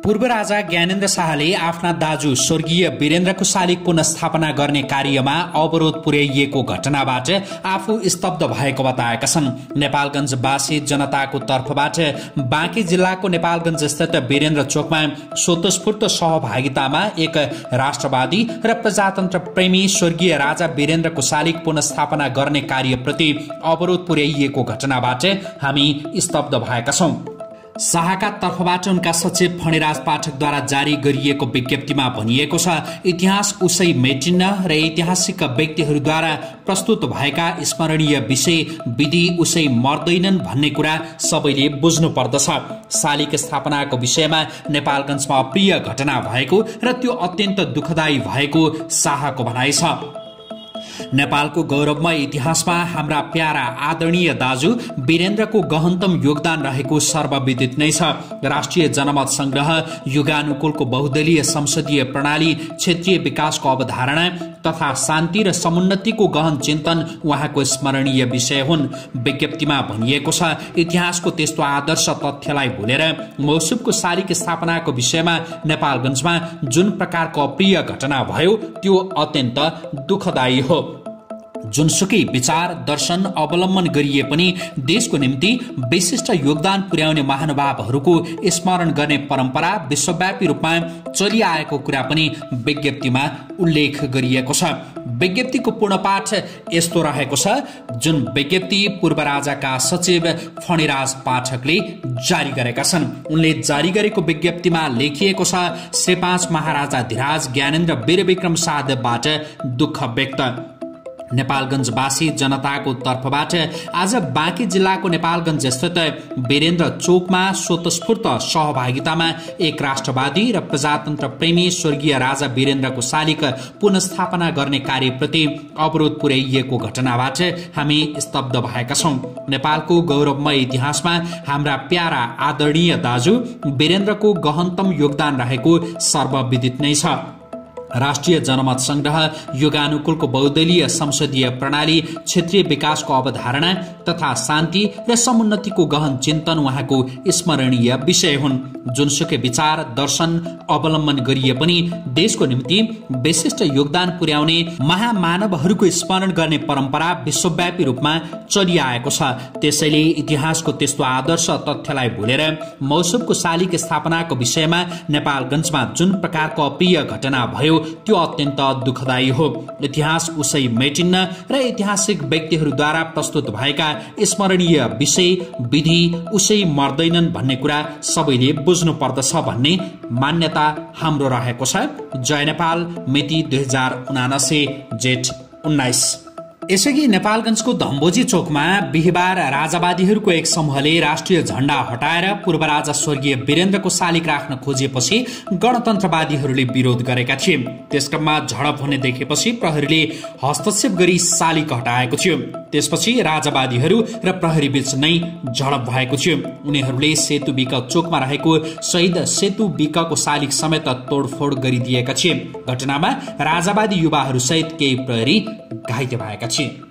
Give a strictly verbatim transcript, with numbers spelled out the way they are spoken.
पूर्व राजा ज्ञानेन्द्र शाहले आफ्ना दाजु स्वर्गीय वीरेन्द्रको शालिग पुनस्थापना गर्ने कार्यमा अवरोध पुर्याइएको घटनाबाट आफू स्तब्ध भएको बताएका छन्। नेपालगञ्जवासी जनताको तर्फबाट बाँकी जिल्लाको नेपालगञ्ज स्थित वीरेन्द्र चोकमा स्वतस्फूर्त सहभागितामा एक राष्ट्रवादी र प्रजातन्त्र प्रेमी स्वर्गीय राजा वीरेन्द्रको शालिग पुनस्थापना गर्ने कार्यप्रति अवरोध पुर्याइएको घटनाबाट हामी स्तब्ध भएका छौं। शाहका तर्फबाट उनका सचिव फणिराज पाठकद्वारा जारी गरिएको विज्ञप्तिमा भनिएको छ, इतिहास उसै मेटिन्न र ऐतिहासिक व्यक्तिहरूद्वारा प्रस्तुत भएका स्मरणीय विषय विधि उसै मर्दैनन् भन्ने कुरा सबैले बुझ्नु पर्दछ। शालिग स्थापनाको विषयमा नेपालगञ्जमा अप्रिय घटना भएको र त्यो अत्यन्त दुःखदायी भएको शाहको भनाइ छ। नेपालको गौरवमय इतिहासमा हाम्रा प्यारा आदरणीय दाजु वीरेन्द्रको गहनतम योगदान रहेको सर्वविदित नै छ। राष्ट्रिय जनमत संग्रह, युगानुकूलको बहुदलीय संसदीय प्रणाली, क्षेत्रीय विकासको अवधारणा तथा शान्ति र समुन्नतिको गहन चिन्तन उहाँको स्मरणीय विषय हुन्। विज्ञप्तिमा भनिएको छ, इतिहासको त्यस्तो आदर्श तथ्यलाई भुलेर मौसुमको शालिग स्थापनाको विषयमा नेपालगञ्जमा जुन प्रकारको अप्रिय घटना भयो त्यो अत्यन्त दुःखदायी हो। जुनसुकै विचार दर्शन अवलम्बन गरिए पनि देशको निम्ति विशिष्ट योगदान पुर्याउने महानुभावहरूको स्मरण गर्ने परम्परा विश्वव्यापी रूपमा चलिआएको कुरा पनि विज्ञप्तिमा उल्लेख गरिएको छ। विज्ञप्तिको पूर्णपाठ यस्तो रहेको छ, जुन विज्ञप्ति पूर्व राजाका सचिव फणिराज पाठकले जारी गरेका छन्। उनले जारी गरेको विज्ञप्तिमा लेखिएको छ, श्री पाँच महाराजा धिराज ज्ञानेन्द्र वीरविक्रम शाहदेवबाट दुःख व्यक्त। नेपालगञ्जवासी जनताको तर्फबाट आज बाँकी जिल्लाको नेपालगञ्ज स्थित वीरेन्द्र चोकमा स्वतस्फूर्त सहभागितामा एक राष्ट्रवादी र प्रजातन्त्र प्रेमी स्वर्गीय राजा वीरेन्द्रको शालिग पुनस्थापना गर्ने कार्यप्रति अवरोध पुर्याइएको घटनाबाट हामी स्तब्ध भएका छौं। नेपालको गौरवमय इतिहासमा हाम्रा प्यारा आदरणीय दाजु वीरेन्द्रको गहनतम योगदान रहेको सर्वविदित नै छ। राष्ट्रिय जनमत संग्रह, युगानुकूलको बहुदलीय संसदीय प्रणाली, क्षेत्रीय विकासको अवधारणा तथा शान्ति र समुन्नतिको गहन चिन्तन उहाँको स्मरणीय विषय हुन्। जुनसुकै विचार दर्शन अवलम्बन गरिए पनि देशको निम्ति विशिष्ट योगदान पुर्याउने महामानवहरूको स्मरण गर्ने परम्परा विश्वव्यापी रूपमा चलिआएको छ। त्यसैले इतिहासको त्यस्तो आदर्श तथ्यलाई भुलेर मौसुमको शालिग स्थापनाको विषयमा नेपालगञ्जमा जुन प्रकारको अप्रिय घटना भयो त्यो अत्यन्त दुःखदायी हो। इतिहास उसै मेटिन्न र ऐतिहासिक व्यक्तिहरूद्वारा प्रस्तुत भएका स्मरणीय विषय विधि उसै मर्दैनन् भन्ने कुरा सबैले बुझ्नु पर्दछ भन्ने मान्यता हाम्रो रहेको छ। जय नेपाल। मिति दुई हजार उनासी जेठ उन्नाइस। यसअघि नेपालगञ्जको धम्बोजी चोकमा बिहिबार राजावादीहरूको एक समूहले राष्ट्रिय झण्डा हटाएर पूर्व राजा स्वर्गीय वीरेन्द्रको शालिग राख्न खोजेपछि गणतन्त्रवादीहरूले विरोध गरेका थिए। त्यसक्रममा झडप हुने देखेपछि प्रहरीले हस्तक्षेप गरी शालिग हटाएको थियो। त्यसपछि राजावादीहरू र प्रहरी बीच नै झडप भएको थियो। उनीहरूले सेतु बिक चोकमा रहेको शहीद सेतु बिकको शालिग समेत तोडफोड गरिदिएका थिए। घटनामा राजावादी युवाहरू सहित केही प्रहरी घाइते भएका थिए।